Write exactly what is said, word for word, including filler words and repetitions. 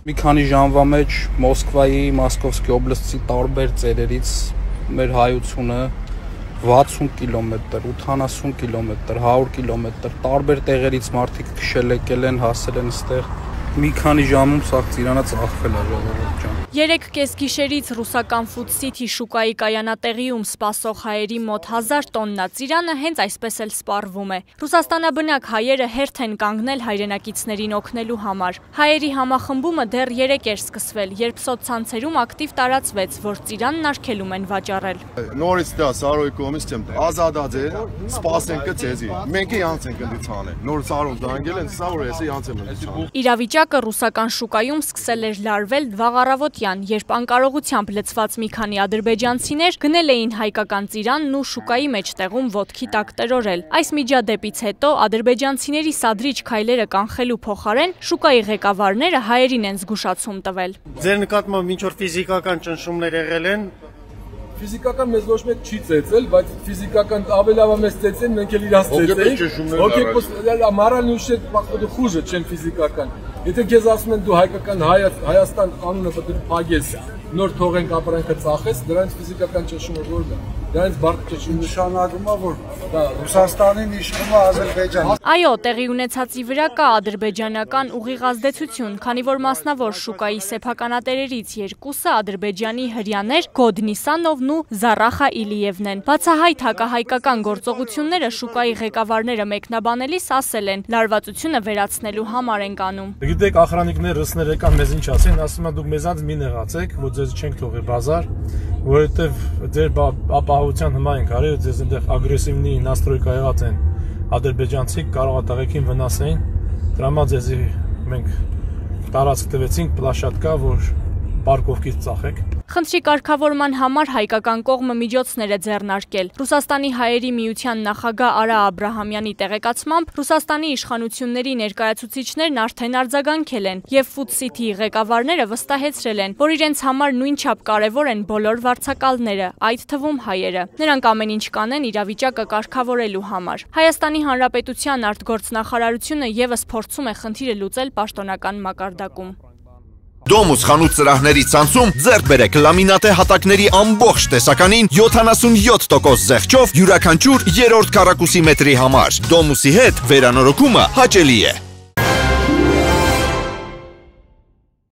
Մի քանի ժամվա մեջ Մոսկվայի, Մոսկովսկի օբլաստի տարբեր ծերերից մեր հայությունը վաթսուն կիլոմետր, ութանասուն կիլոմետր, հարյուր կիլոմետր, տարբեր տեղերից մարդիկ քշել եկել են, հասել են այստեղ։ Մի քանի ժամում սա ծիրանը ծախվել է, ժողովուրդ ջան։ Երեք կեսգիշերից ռուսական Food City շուկայի կայանատեղիում սպասող հայերի մոտ հազար տոննա ծիրանը հենց այսպես էլ սպառվում է։ Ռուսաստանաբնակ հայերը հերթ են կանգնել հայրենակիցներին օգնելու համար։ Հայերի համախմբումը դեռ երեկ էր սկսվել, երբ սոցցանցերում ակտիվ տարածվեց, որ ծիրանն արգելում են վաճառել։ Նորից դա Սարոյի կողմից չեմ ազատած է, սպասենք կծեզի։ Մենք յանց ենք ընդդիցանը։ Նոր Սարոն դանգել են, սա որ էսի յանց եմ ընդդիցանը։ Իրավիճակը ռուսական շուկայում սկսել էր լարվել վաղ առավոտյան, երբ անկարողությամբ լցված մի քանի ադրբեջանցիներ գնել էին հայկական ծիրանն ու շուկայի մեջտեղում ոտքի տակ տրորել։ Այս միջադեպից հետո ադրբեջանցիների սադրիչ քայլերը կանխելու փոխարեն շուկայի ղեկավարները հայերին են զգուշացում տվել։ Ձեր նկատմամբ ինչ որ ֆիզիկական ճնշումներ եղել են։ Ֆիզիկական մեզ ոչ մեկ չի ծեծել, բայց ֆիզիկական ավելավա մեզ ծեծեն, մենք էլ իրաց ծեծեինք։ Հոգեպես մоральный ущерб походу хуже, чем физикական։ Եթե քեզ ասում են դու հայկական Հայաստան անունը պետք է փագես, նոր թողենք ապրանքը ծախես, դրանից ֆիզիկական ճնշումը որ դա։ Դրանից բարդ ճնշում նշանակում է, որ Ռուսաստանին իշխում է Ադրբեջանը։ Այո, տեղի ունեցածի վրա կա ադրբեջանական ուղիղ ազդեցություն, քանի որ մասնավոր շուկայի սեփականատերերից երկուսը ադրբեջանի հրյաներ Գոդ Նիսանովն ու Զարախա Իլիևն են։ Բացահայտ հակահայկական գործողությունները շուկայի ղեկավարները մեկնաբանելիս ասել են, լարվածությունը վերացնելու համար են անում։ Գիտեք, ախրանիկներ ռուսներ եկան մեզ ինչ ասեն, ասում են դուք մեզանց մի նեղացեք, որ ձեզ չենք թողի բազար, որովհետև ձեր ապահովության հիմա ենք արել, ձեզ այնտեղ ագրեսիվնի նաստրոյկա եղած են ադրբեջանցիք, կարող է տղեկին վնասեին, դրա համար ձեզի մենք տարածք տվեցինք պլաշատկա, որ պարկովքից ծախեք։ Խնդրի կարգավորման համար հայկական կողմը միջոցներ է ձեռնարկել։ Ռուսաստանի հայերի միության նախագահ Արա Աբրահամյանի տեղեկացմամբ Ռուսաստանի իշխանությունների ներկայացուցիչներն արդեն արձագանքել են եւ Food City-ի ղեկավարները վստահեցրել են, որ իրենց համար նույնչափ կարևոր են բոլոր վարձակալները, այդ թվում հայերը։ Նրանք ամեն ինչ կանեն իրավիճակը կարգավորելու համար։ Հայաստանի Հանրապետության արտգործնախարարությունը եւս փորձում է խնդիրը լուծել պաշտոնական մակարդակում։ Դոմուս խանութ սրահների ցանցում ձեռք բերեք լամինատե հատակների ամբողջ տեսականին յոթանասունյոթ տոկոս զեղչով յուրաքանչյուր երրորդ քառակուսի մետրի համար։ Դոմուսի հետ վերանորոգումը հաճելի է։